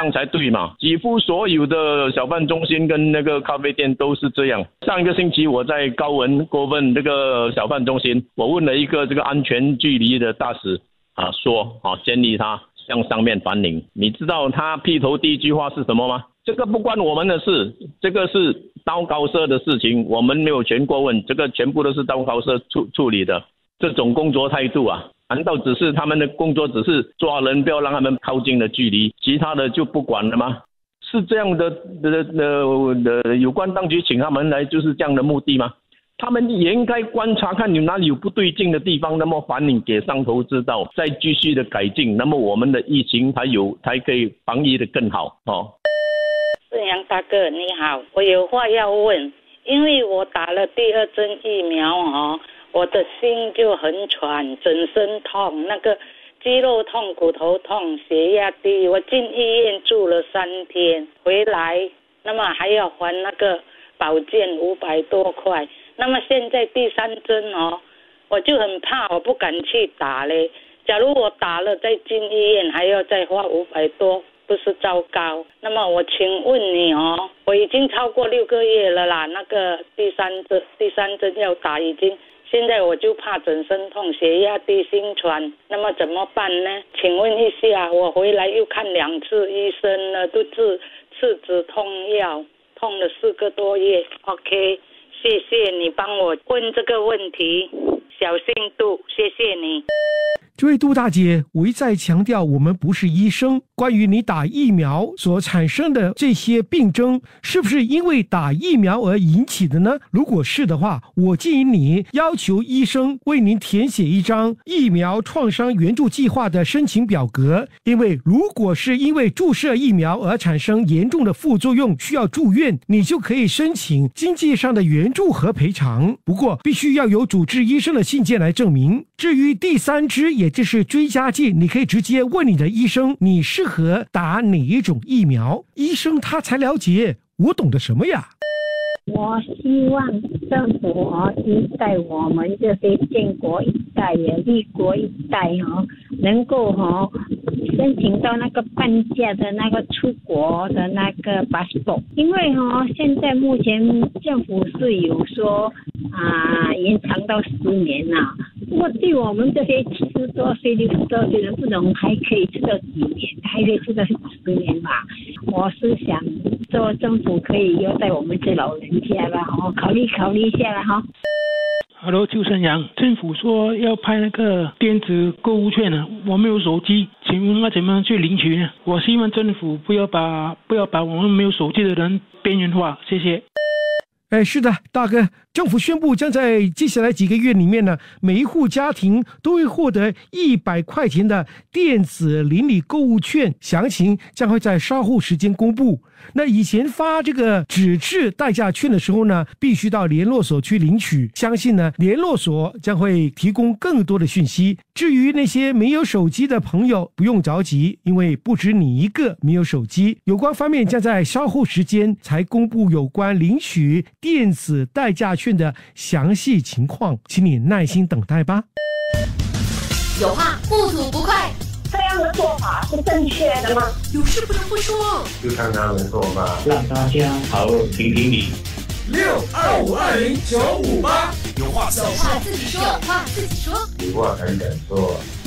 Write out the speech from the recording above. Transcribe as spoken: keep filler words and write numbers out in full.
样才对嘛。几乎所有的小贩中心跟那个咖啡店都是这样。上一个星期我在高文过问这个小贩中心，我问了一个这个安全距离的大使啊，说啊建议他向上面反映。你知道他劈头第一句话是什么吗？这个不关我们的事，这个是刀高社的事情，我们没有权过问，这个全部都是刀高社处处理的。这种工作态度啊，难道只是他们的工作只是抓人不要让他们靠近的距离，其他的就不管了吗？是这样的的的的有关当局请他们来就是这样的目的吗？他们也应该观察看有哪里有不对劲的地方，那么反映给上头知道，再继续的改进，那么我们的疫情才有才可以防疫的更好哦。 盛阳大哥你好，我有话要问，因为我打了第二针疫苗哦，我的心就很喘，整身痛，那个肌肉痛、骨头痛、血压低，我进医院住了三天，回来那么还要还那个保健五百多块。那么现在第三针哦，我就很怕，我不敢去打嘞。假如我打了再进医院，还要再花五百多，不是糟糕？那么我请问你哦，我已经超过六个月了啦，那个第三针第三针要打已经。现在我就怕整身痛、血压低、心喘，那么怎么办呢？请问一下，我回来又看两次医生了，都治吃止痛药，痛了四个多月。OK， 谢谢你帮我问这个问题，小心度，谢谢你。 这位杜大姐，我一再强调，我们不是医生。关于你打疫苗所产生的这些病症，是不是因为打疫苗而引起的呢？如果是的话，我建议你要求医生为您填写一张疫苗创伤援助计划的申请表格。因为如果是因为注射疫苗而产生严重的副作用需要住院，你就可以申请经济上的援助和赔偿。不过必须要有主治医生的信件来证明。至于第三支，也就是追加剂，你可以直接问你的医生，你适合打哪一种疫苗，医生他才了解。我懂得什么呀？ 我希望政府哦，对待我们这些建国一代也立国一代哦，能够哦申请到那个半价的那个出国的那个 passport， 因为哦现在目前政府是有说啊延长到十年了，不过对我们这些七十多岁、六十多岁的不懂还可以吃到几年，还可以吃到十年吧。我是想说政府可以优待我们这老人家了，哦，考虑考虑一下了哈。 Hello， 邱生阳，政府说要派那个电子购物券呢，我没有手机，请问要怎么样去领取呢？我希望政府不要把不要把我们没有手机的人边缘化，谢谢。 哎，是的，大哥，政府宣布将在接下来几个月里面呢，每一户家庭都会获得一百块钱的电子邻里购物券，详情将会在稍后时间公布。那以前发这个纸质代价券的时候呢，必须到联络所去领取，相信呢联络所将会提供更多的讯息。至于那些没有手机的朋友，不用着急，因为不止你一个没有手机，有关方面将在稍后时间才公布有关领取电子代价券的详细情况，请你耐心等待吧。 有话不吐不快， 这样的做法是正确的吗？ 有事不能不说， 就看他们做吧， 让大家好好听听你。 六二五二零九五八，有话有话自己说，有话自己说， 有话敢敢说。